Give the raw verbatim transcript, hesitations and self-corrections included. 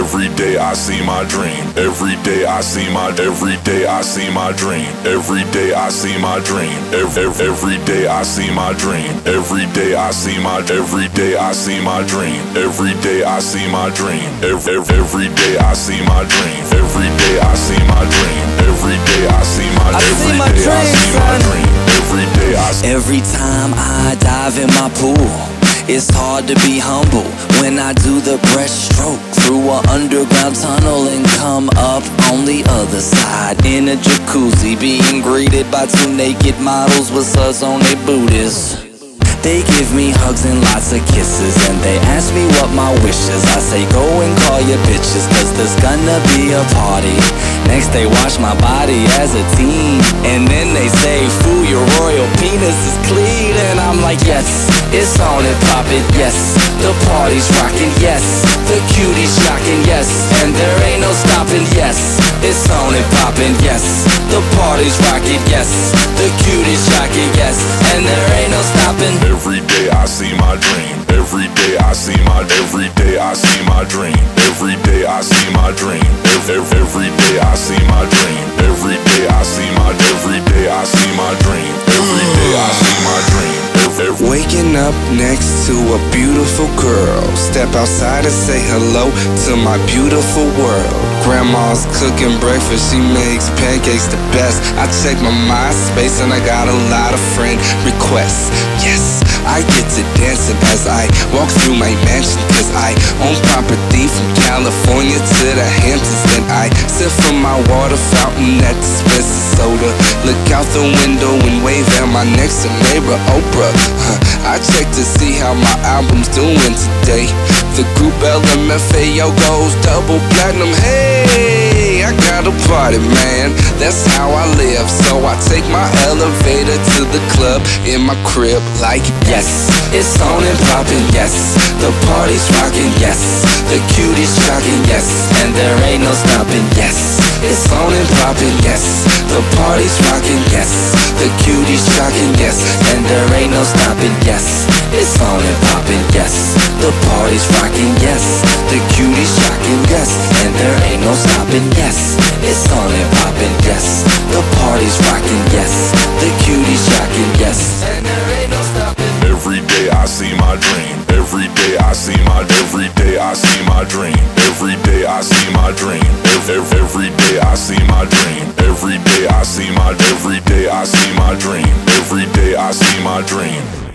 Every day I see my dream. Every day I see my. Every day I see my dream. Every day I see my dream. Every every day I see my dream. Every day I see my. Every day I see my dream. Every day I see my dream. Every every day I see my dream. Every day I see my dream. Every day I see my. Every day I see my dream. Every day I. Every time I dive in my pool, it's hard to be humble when I do the breaststroke through an underground tunnel and come up on the other side in a jacuzzi, being greeted by two naked models with suds on their booties. They give me hugs and lots of kisses, and they ask me what my wish is. I say go and call your bitches, cause there's gonna be a party. Next they wash my body as a teen, and then they say, fool, your royal penis is clean. And I'm like, yes, it's on and poppin', yes. The party's rockin', yes. The cuties shockin', yes. And there ain't no stoppin', yes. It's on and poppin', yes. The party's rockin', yes. The cuties shockin', yes. And there ain't no stoppin'. Every day I see my dream. Every day I see my. Every day I see my dream. Every day I see my dream. Every every day I see my dream. Every day I see my. Every day I see my dream. Every day I see my dream. Waking up next to a beautiful girl, step outside and say hello to my beautiful world. Grandma's cooking breakfast, she makes pancakes the best. I check my MySpace and I got a lot of friend requests. Yes, I get to dancing as I walk through my mansion, cause I own property from California to the Hamptons. Then I sip from my water fountain that dispenses soda, look out the window and wave at my next door neighbor Oprah. Huh, I check to see how my album's doing today. The group L M F A O goes double platinum. Hey, I got a party, man, that's how I live. So I take my elevator to the club in my crib like, yes, it's on and poppin', yes. The party's rockin', yes. The cuties shockin', yes. And there ain't no stoppin', yes. It's on and poppin', yes. The party's rockin', yes. The cuties shockin', yes. And there ain't no stoppin', yes. It's on and poppin', yes. The party's rockin', yes. The cuties shockin', yes. And there ain't no stoppin', yes. It's on and poppin', yes. The party's rockin', yes. The cuties shockin', yes. And there ain't no stoppin'. Every day I see my dream. Every day I see my. Every day I see my dream. Every day I see my dream. Every every day I see my dream. Every day I see my. Every day I see my dream. Every day I see my dream.